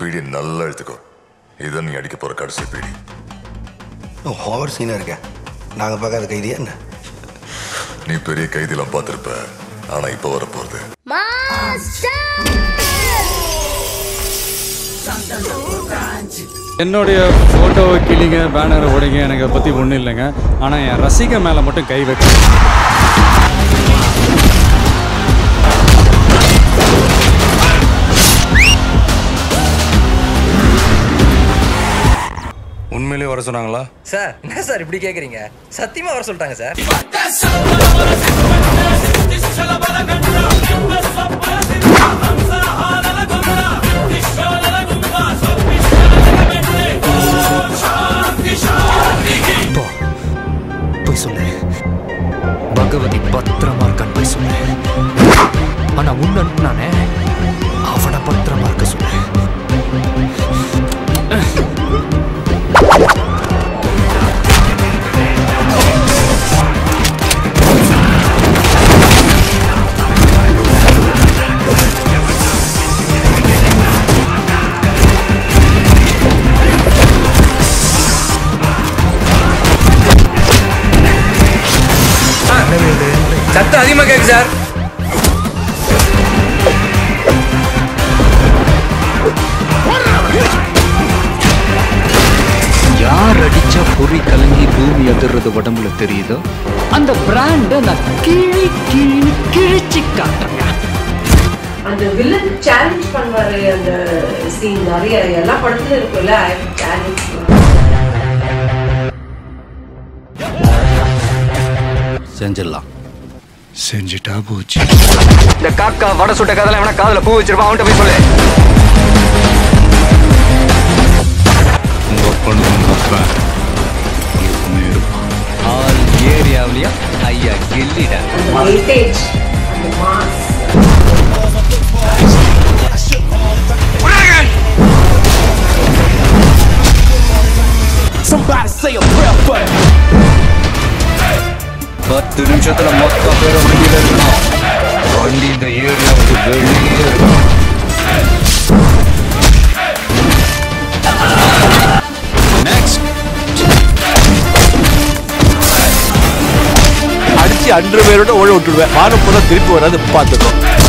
PT நல்லா எடுத்துக்கோ. இதை நீ அடிக்க போற கடைசி பீடி. ஓவர் சீனா இருக்க. நாங்கள் பார்க்காத கைதியா என்ன? நீ பெரிய கைதிலாம் பார்த்துருப்ப. ஆனா இப்ப வர போறது என்னுடைய ஃபோட்டோவை கிளிங்க, பேனரை உடைங்க, எனக்கு பற்றி ஒன்றும் இல்லைங்க. ஆனால் என் ரசிகை மேலே மட்டும் கை வைக்க. உண்மையிலே வர சொன்னாங்களா சார்? என்ன சார் இப்படி கேட்குறீங்க? சத்தியமாக வர சொல்லிட்டாங்க சார். போய் சொல்லு, பகவதி பத்திரமா இருக்கான்னு போய் சொல்லு. ஆனா உன்ன நானே அவனை பத்திரமா இருக்க சொல்லு. சத்தம் அதிகமாக கேட்கு சார். யார் அடிச்சா பொறி கலங்கி பூமி அதிர்றது உடம்புல தெரியுதோ அந்த பிராண்ட நான் கிழிச்சு காட்டுறேன். அந்த வில்லன் சேலஞ்ச் பண்ணுவாரு. அந்த சீன் நிறைய எல்லா படத்துல இருக்குல்ல. செஞ்சிடலாம். செஞ்சுட்டா போச்சு. இந்த காக்கா வட சுட்ட கதல வேணா காதுல பூ வச்சிருப்பான். அவன்கிட்ட போய் சொல்லு. உங்க பொண்ணு இருப்பான். ஆல் ஏரியாவிலையும் ஐயா கில்லிடா. Somebody say a prayer for it. 10 நிமிஷத்துல மொத்த பேரும் வண்டியில இருக்கணும். வண்டி இந்த ஏரியாவுக்கு வெளியே இருக்கும். அடிச்சு 2 பேரோட ஓட விட்டுடுவேன். வாரம் போல திருப்பி வராது பார்த்துக்கோ.